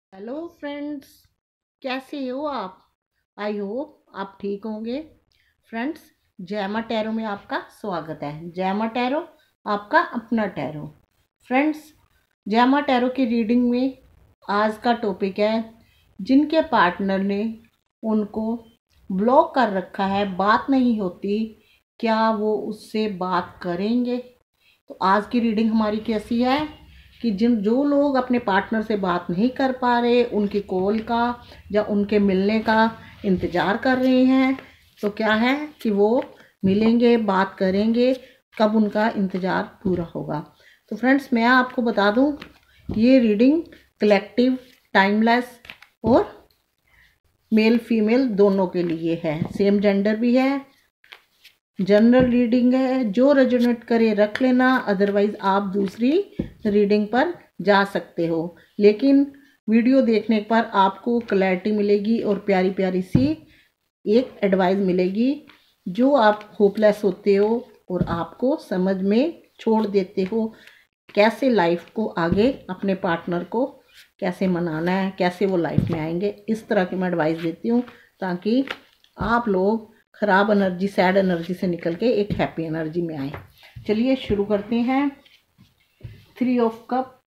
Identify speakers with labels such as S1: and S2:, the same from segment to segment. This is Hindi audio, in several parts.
S1: हेलो फ्रेंड्स, कैसे हो आप? आई होप आप ठीक होंगे। फ्रेंड्स, जैमा टैरो में आपका स्वागत है। जैमा टैरो आपका अपना टैरो। फ्रेंड्स, जैमा टैरो की रीडिंग में आज का टॉपिक है जिनके पार्टनर ने उनको ब्लॉक कर रखा है, बात नहीं होती, क्या वो उससे बात करेंगे? तो आज की रीडिंग हमारी कैसी है कि जो लोग अपने पार्टनर से बात नहीं कर पा रहे, उनकी कॉल का या उनके मिलने का इंतज़ार कर रहे हैं, तो क्या है कि वो मिलेंगे, बात करेंगे, कब उनका इंतज़ार पूरा होगा। तो फ्रेंड्स, मैं आपको बता दूं, ये रीडिंग कलेक्टिव, टाइमलेस और मेल फीमेल दोनों के लिए है। सेम जेंडर भी है। जनरल रीडिंग है, जो रेजोनेट करे रख लेना, अदरवाइज आप दूसरी रीडिंग पर जा सकते हो। लेकिन वीडियो देखने पर आपको क्लैरिटी मिलेगी और प्यारी प्यारी सी एक एडवाइस मिलेगी। जो आप होपलेस होते हो और आपको समझ में छोड़ देते हो कैसे लाइफ को आगे अपने पार्टनर को कैसे मनाना है, कैसे वो लाइफ में आएंगे, इस तरह की मैं एडवाइस देती हूँ ताकि आप लोग खराब एनर्जी, सैड एनर्जी से निकल के एक हैप्पी एनर्जी में आए। चलिए शुरू करते हैं। 3 of cup,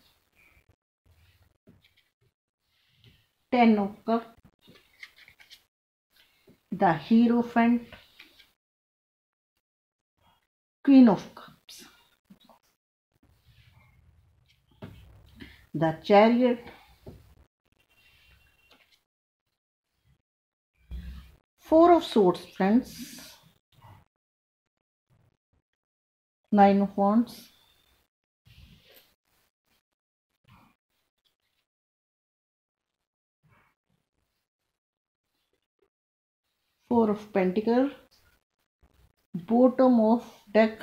S1: 10 of cup, the hierophant, queen of cups, the chariot, 4 of swords friends, 9 of wands, 4 of pentacle, bottom of deck,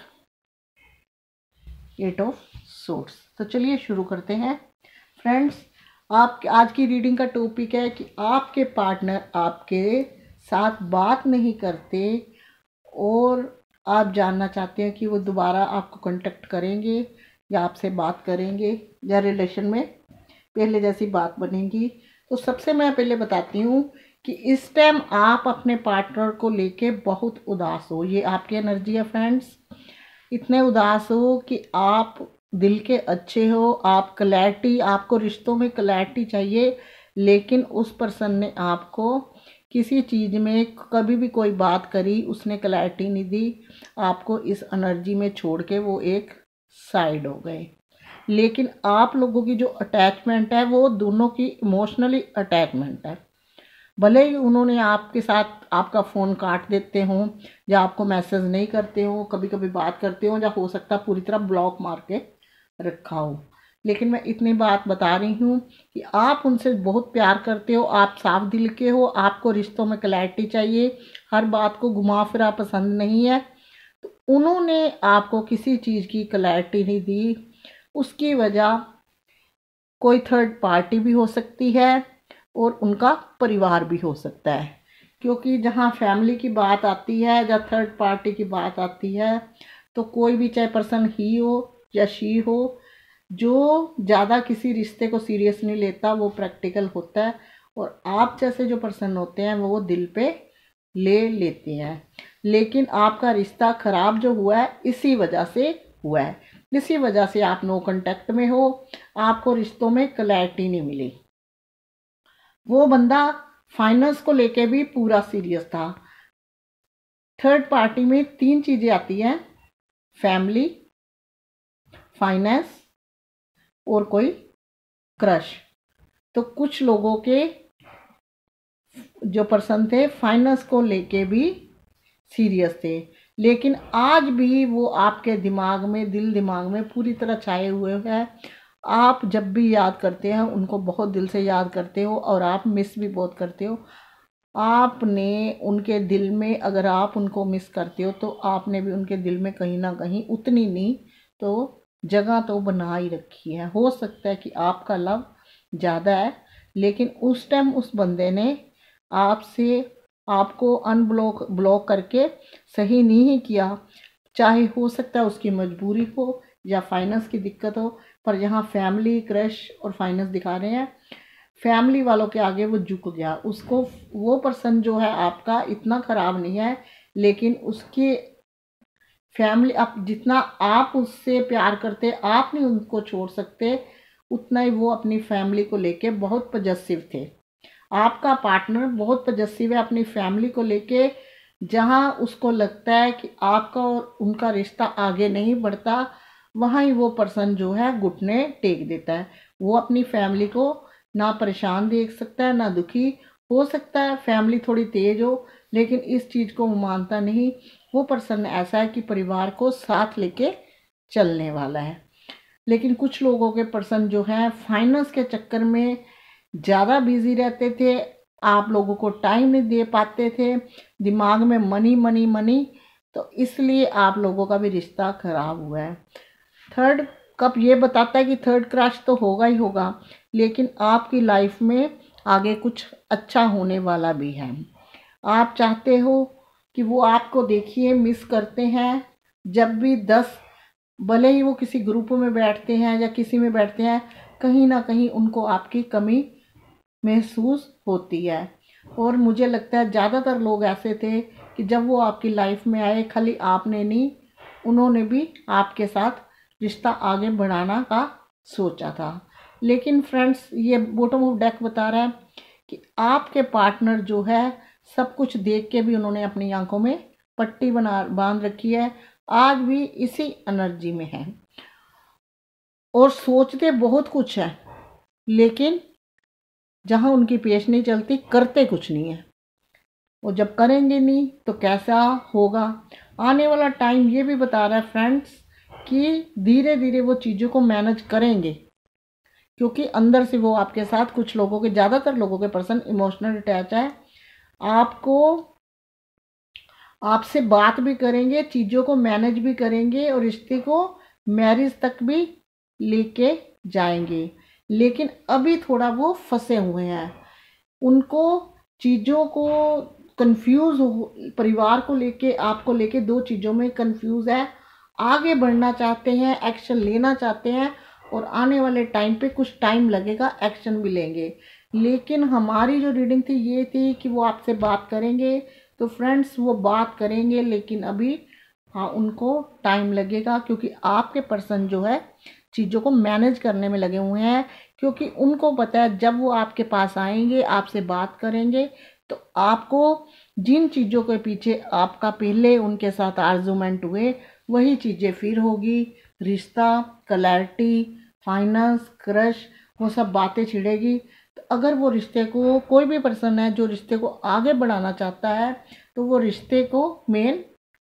S1: 8 of swords. तो चलिए शुरू करते हैं। फ्रेंड्स, आप आज की रीडिंग का टॉपिक है कि आपके पार्टनर आपके साथ बात नहीं करते और आप जानना चाहते हैं कि वो दोबारा आपको कांटेक्ट करेंगे या आपसे बात करेंगे या रिलेशन में पहले जैसी बात बनेगी। तो सबसे मैं पहले बताती हूँ कि इस टाइम आप अपने पार्टनर को लेके बहुत उदास हो। ये आपकी एनर्जी है फ्रेंड्स। इतने उदास हो कि आप दिल के अच्छे हो, आप क्लैरिटी, आपको रिश्तों में क्लैरिटी चाहिए, लेकिन उस पर्सन ने आपको किसी चीज़ में कभी भी कोई बात करी, उसने क्लैरिटी नहीं दी, आपको इस एनर्जी में छोड़ के वो एक साइड हो गए। लेकिन आप लोगों की जो अटैचमेंट है वो दोनों की इमोशनली अटैचमेंट है। भले ही उन्होंने आपके साथ आपका फ़ोन काट देते हों या आपको मैसेज नहीं करते हो, कभी कभी बात करते हो, या हो सकता है पूरी तरह ब्लॉक मार के रखा हो, लेकिन मैं इतनी बात बता रही हूँ कि आप उनसे बहुत प्यार करते हो, आप साफ दिल के हो, आपको रिश्तों में क्लैरिटी चाहिए, हर बात को घुमा फिरा पसंद नहीं है। तो उन्होंने आपको किसी चीज़ की क्लैरिटी नहीं दी। उसकी वजह कोई थर्ड पार्टी भी हो सकती है और उनका परिवार भी हो सकता है, क्योंकि जहाँ फैमिली की बात आती है या थर्ड पार्टी की बात आती है तो कोई भी, चाहे पर्सन ही हो या शी हो, जो ज़्यादा किसी रिश्ते को सीरियस नहीं लेता वो प्रैक्टिकल होता है, और आप जैसे जो पर्सन होते हैं वो दिल पे ले लेते हैं। लेकिन आपका रिश्ता खराब जो हुआ है इसी वजह से हुआ है, इसी वजह से आप नो कांटेक्ट में हो, आपको रिश्तों में क्लैरिटी नहीं मिली। वो बंदा फाइनेंस को लेके भी पूरा सीरियस था। थर्ड पार्टी में 3 चीजें आती हैं: फैमिली, फाइनेंस और कोई क्रश। तो कुछ लोगों के जो पर्सन थे फाइनेंस को लेके भी सीरियस थे, लेकिन आज भी वो आपके दिमाग में, दिल दिमाग में पूरी तरह छाए हुए हैं। आप जब भी याद करते हैं उनको बहुत दिल से याद करते हो और आप मिस भी बहुत करते हो। आपने उनके दिल में, अगर आप उनको मिस करते हो तो आपने भी उनके दिल में कहीं ना कहीं उतनी नहीं तो जगह तो बना ही रखी है। हो सकता है कि आपका लव ज़्यादा है, लेकिन उस टाइम उस बंदे ने आपसे, आपको अनब्लॉक ब्लॉक करके सही नहीं किया। चाहे हो सकता है उसकी मजबूरी हो या फाइनेंस की दिक्कत हो, पर यहाँ फैमिली, क्रश और फाइनेंस दिखा रहे हैं। फैमिली वालों के आगे वो झुक गया। उसको वो पर्सन जो है आपका इतना ख़राब नहीं है, लेकिन उसके फैमिली, आप जितना आप उससे प्यार करते, आप नहीं उनको छोड़ सकते, उतना ही वो अपनी फैमिली को लेके बहुत पजेसिव थे। आपका पार्टनर बहुत पजेसिव है अपनी फैमिली को लेके। जहाँ उसको लगता है कि आपका और उनका रिश्ता आगे नहीं बढ़ता, वहाँ ही वो पर्सन जो है घुटने टेक देता है। वो अपनी फैमिली को ना परेशान देख सकता है ना दुखी। हो सकता है फैमिली थोड़ी तेज हो, लेकिन इस चीज़ को वो मानता नहीं। वो पर्सन ऐसा है कि परिवार को साथ लेके चलने वाला है। लेकिन कुछ लोगों के पर्सन जो हैं फाइनेंस के चक्कर में ज़्यादा बिजी रहते थे, आप लोगों को टाइम नहीं दे पाते थे, दिमाग में मनी मनी मनी, तो इसलिए आप लोगों का भी रिश्ता खराब हुआ है। थर्ड कप ये बताता है कि थर्ड क्रश तो होगा ही होगा, लेकिन आपकी लाइफ में आगे कुछ अच्छा होने वाला भी है। आप चाहते हो कि वो आपको देखिए मिस करते हैं। जब भी 10, भले ही वो किसी ग्रुप में बैठते हैं या किसी में बैठते हैं, कहीं ना कहीं उनको आपकी कमी महसूस होती है। और मुझे लगता है ज़्यादातर लोग ऐसे थे कि जब वो आपकी लाइफ में आए, खाली आपने नहीं, उन्होंने भी आपके साथ रिश्ता आगे बढ़ाना का सोचा था। लेकिन फ्रेंड्स, ये बॉटम ऑफ डेक बता रहा है कि आपके पार्टनर जो है सब कुछ देख के भी उन्होंने अपनी आंखों में पट्टी बांध रखी है, आज भी इसी एनर्जी में है और सोचते बहुत कुछ है, लेकिन जहां उनकी पेश नहीं चलती करते कुछ नहीं है। और जब करेंगे नहीं तो कैसा होगा। आने वाला टाइम ये भी बता रहा है फ्रेंड्स कि धीरे धीरे वो चीज़ों को मैनेज करेंगे, क्योंकि अंदर से वो आपके साथ, कुछ लोगों के, ज़्यादातर लोगों के पर्सन इमोशनल अटैच है। आपको, आपसे बात भी करेंगे, चीज़ों को मैनेज भी करेंगे और रिश्ते को मैरिज तक भी लेके जाएंगे। लेकिन अभी थोड़ा वो फंसे हुए हैं, उनको चीज़ों को कंफ्यूज हो, परिवार को लेके, आपको लेके, दो चीज़ों में कंफ्यूज है। आगे बढ़ना चाहते हैं, एक्शन लेना चाहते हैं, और आने वाले टाइम पे कुछ टाइम लगेगा, एक्शन भी लेंगे। लेकिन हमारी जो रीडिंग थी ये थी कि वो आपसे बात करेंगे। तो फ्रेंड्स, वो बात करेंगे, लेकिन अभी हाँ उनको टाइम लगेगा, क्योंकि आपके पर्सन जो है चीज़ों को मैनेज करने में लगे हुए हैं। क्योंकि उनको पता है जब वो आपके पास आएंगे, आपसे बात करेंगे, तो आपको जिन चीज़ों के पीछे आपका पहले उनके साथ आर्गुमेंट हुए, वही चीज़ें फिर होगी। रिश्ता, क्लैरिटी, फाइनेंस, क्रश, वो सब बातें छिड़ेगी। तो अगर वो रिश्ते को, कोई भी पर्सन है जो रिश्ते को आगे बढ़ाना चाहता है, तो वो रिश्ते को मेन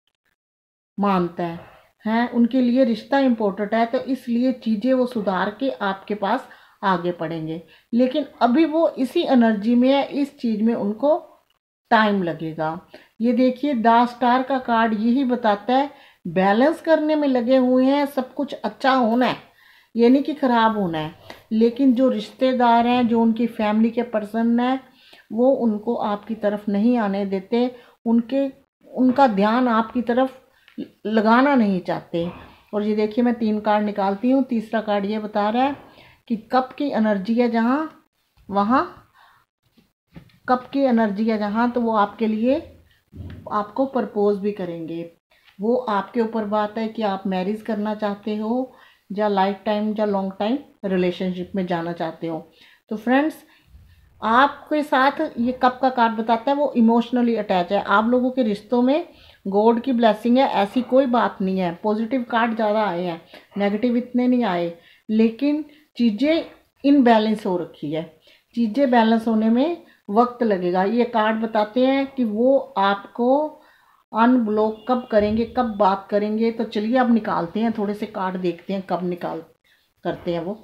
S1: मानता है, उनके लिए रिश्ता इम्पोर्टेंट है। तो इसलिए चीज़ें वो सुधार के आपके पास आगे बढ़ेंगे। लेकिन अभी वो इसी एनर्जी में है, इस चीज़ में उनको टाइम लगेगा। ये देखिए, द स्टार का कार्ड यही बताता है, बैलेंस करने में लगे हुए हैं, सब कुछ अच्छा होना है, ये नहीं कि खराब होना है। लेकिन जो रिश्तेदार हैं, जो उनकी फैमिली के पर्सन हैं, वो उनको आपकी तरफ नहीं आने देते, उनका ध्यान आपकी तरफ लगाना नहीं चाहते। और ये देखिए, मैं 3 कार्ड निकालती हूँ। तीसरा कार्ड ये बता रहा है कि कप की एनर्जी है जहाँ, वहाँ कप की एनर्जी है जहाँ, तो वो आपके लिए, आपको प्रपोज भी करेंगे। वो आपके ऊपर बात है कि आप मैरिज करना चाहते हो, या लाइफ टाइम या लॉन्ग टाइम रिलेशनशिप में जाना चाहते हो। तो फ्रेंड्स, आपके साथ ये कप का कार्ड बताता है वो इमोशनली अटैच है। आप लोगों के रिश्तों में गॉड की ब्लेसिंग है, ऐसी कोई बात नहीं है। पॉजिटिव कार्ड ज़्यादा आए हैं, नेगेटिव इतने नहीं आए। लेकिन चीज़ें इनबैलेंस हो रखी है, चीज़ें बैलेंस होने में वक्त लगेगा। ये कार्ड बताते हैं कि वो आपको अनब्लॉक कब करेंगे, कब बात करेंगे। तो चलिए अब निकालते हैं, थोड़े से कार्ड देखते हैं कब निकाल करते हैं वो।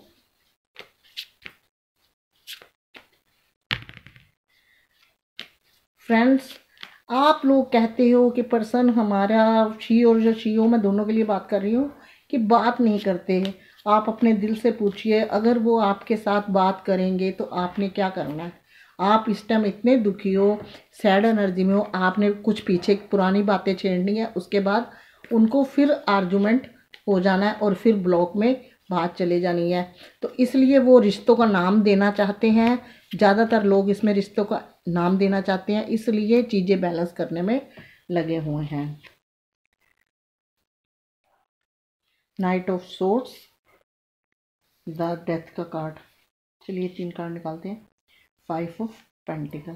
S1: फ्रेंड्स, आप लोग कहते हो कि पर्सन हमारा, शी और जो शी हो, मैं दोनों के लिए बात कर रही हूँ, कि बात नहीं करते। आप अपने दिल से पूछिए, अगर वो आपके साथ बात करेंगे तो आपने क्या करना है। आप इस टाइम इतने दुखी हो, सैड एनर्जी में हो, आपने कुछ पीछे पुरानी बातें छेड़नी है, उसके बाद उनको फिर आर्गुमेंट हो जाना है और फिर ब्लॉक में बात चले जानी है, तो इसलिए वो रिश्तों का नाम देना चाहते हैं। ज़्यादातर लोग इसमें रिश्तों का नाम देना चाहते हैं, इसलिए चीज़ें बैलेंस करने में लगे हुए हैं। Knight of swords, the death का कार्ड। चलिए 3 कार्ड निकालते हैं। 5 ऑफ पेंटिकल।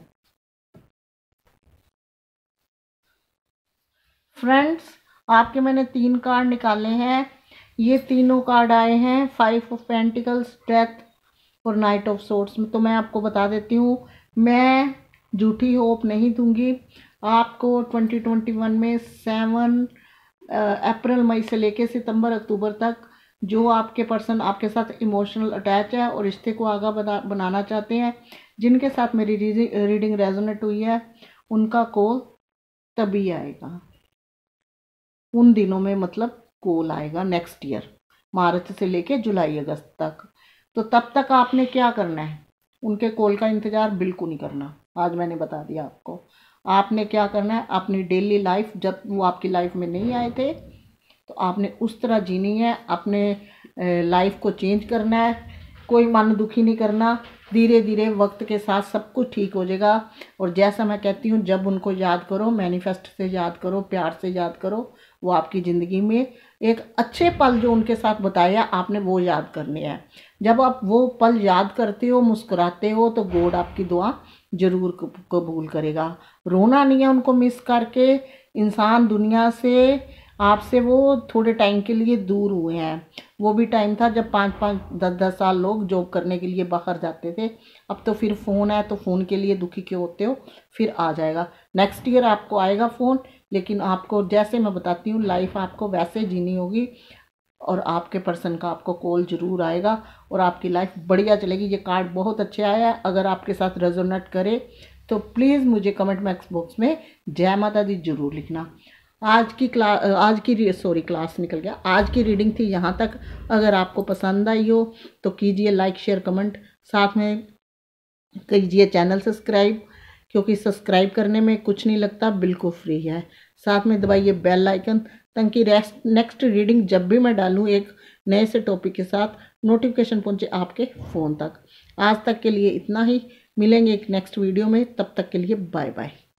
S1: फ्रेंड्स, आपके मैंने 3 कार्ड निकाले हैं। ये तीनों कार्ड आए हैं 5 ऑफ पेंटिकल्स, डेथ और नाइट ऑफ सोर्ड्स में। तो मैं आपको बता देती हूँ, मैं झूठी होप नहीं दूंगी आपको। 2021 में 7 अप्रैल मई से लेके सितंबर अक्टूबर तक जो आपके पर्सन आपके साथ इमोशनल अटैच है और रिश्ते को आगे बनाना चाहते हैं, जिनके साथ मेरी रीडिंग रेजोनेट हुई है, उनका कॉल तभी आएगा उन दिनों में, मतलब कॉल आएगा नेक्स्ट ईयर मार्च से लेके जुलाई अगस्त तक। तो तब तक आपने क्या करना है, उनके कॉल का इंतज़ार बिल्कुल नहीं करना। आज मैंने बता दिया आपको, आपने क्या करना है, अपनी डेली लाइफ, जब वो आपकी लाइफ में नहीं आए थे तो आपने उस तरह जीनी है, अपने लाइफ को चेंज करना है, कोई मन दुखी नहीं करना। धीरे धीरे वक्त के साथ सब कुछ ठीक हो जाएगा। और जैसा मैं कहती हूँ, जब उनको याद करो, मैनिफेस्ट से याद करो, प्यार से याद करो, वो आपकी ज़िंदगी में एक अच्छे पल जो उनके साथ बताया आपने वो याद करने हैं। जब आप वो पल याद करते हो, मुस्कुराते हो, तो गॉड आपकी दुआ ज़रूर कबूल करेगा। रोना नहीं है उनको मिस करके। इंसान दुनिया से, आपसे वो थोड़े टाइम के लिए दूर हुए हैं। वो भी टाइम था जब 5-5, 10-10 साल लोग जॉब करने के लिए बाहर जाते थे। अब तो फिर फ़ोन है, तो फ़ोन के लिए दुखी क्यों होते हो, फिर आ जाएगा नेक्स्ट ईयर आपको आएगा फ़ोन। लेकिन आपको, जैसे मैं बताती हूँ, लाइफ आपको वैसे जीनी होगी और आपके पर्सन का आपको कॉल ज़रूर आएगा और आपकी लाइफ बढ़िया चलेगी। ये कार्ड बहुत अच्छे आया है। अगर आपके साथ रेजोनेट करे तो प्लीज़ मुझे कमेंट बॉक्स में जय माता दी ज़रूर लिखना। आज की क्लास निकल गया। आज की रीडिंग थी यहाँ तक। अगर आपको पसंद आई हो तो कीजिए लाइक, शेयर, कमेंट, साथ में कीजिए चैनल सब्सक्राइब, क्योंकि सब्सक्राइब करने में कुछ नहीं लगता, बिल्कुल फ्री है। साथ में दबाइए बेल आइकन, ताकि नेक्स्ट रीडिंग जब भी मैं डालूँ एक नए से टॉपिक के साथ, नोटिफिकेशन पहुँचे आपके फ़ोन तक। आज तक के लिए इतना ही। मिलेंगे एक नेक्स्ट वीडियो में, तब तक के लिए बाय बाय।